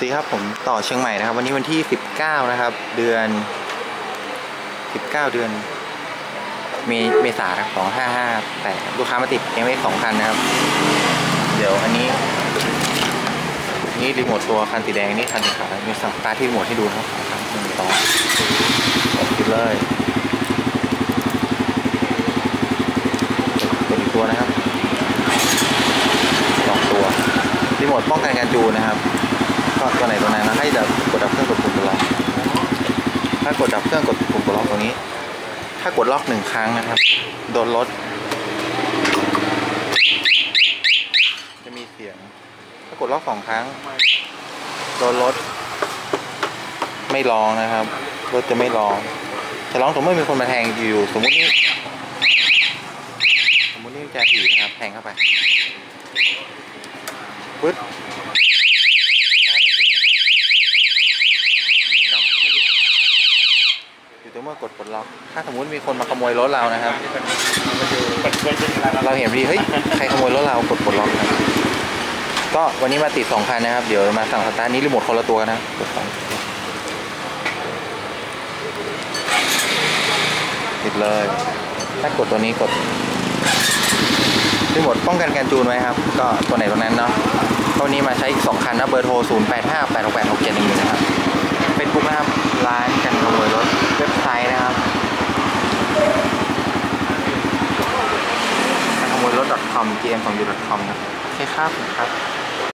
สวัสดีครับผมต่อเชียงใหม่นะครับวันนี้วันที่19นะครับเดือน19เดือนเมษายน255แต่ลูกค้ามาติดยังไม่2คันนะครับเดี๋ยวอันนี้นี่รีโมทตัวคันสีแดงนี่คันสีขาวมีสั่งสตาร์ทที่รีโมทให้ดูนะครับ1 2ติดเลยกดอีกตัวนะครับ2ตัวรีโมทป้องกันการจูนนะครับก็ตัวไหนตัวไหนนะให้จะกดดับเครื่องกดปุ่มล็อกถ้ากดดับเครื่องกดปุ่มล็อกตรงนี้ถ้ากดล็อก1 ครั้งนะครับโดนรถจะมีเสียงถ้ากดล็อก2 ครั้งโดนรถไม่ร้องนะครับรถจะไม่ร้องจะร้องสมมติมีคนมาแทงอยู่สมมตินี่จะถีบนะครับแทงเข้าไปปึ๊ดเมื่อกดปลดล็อกถ้าสมมุติมีคนมาขโมยรถเรานะครับเราเห็นดีเฮ้ยใครขโมยรถเรากดปลดล็อกครับก็วันนี้มาติด2 คันนะครับเดี๋ยวมาสั่งสตาร์ทนี้รีโมทคนละตัวนะกดติดเลยถ้ากดตัวนี้กดรีโมทป้องกันการจูนไว้ครับก็ตัวไหนตัวนั้นเนาะตัวนี้มาใช้อีก2 คันนะเบอร์โทร0858686711นะครับเฟซบุ๊กนะครับร้านกันขโมยรถเว็บไซต์นะครับกันขโมยรถ .com gm2u.com นะโอเคครับ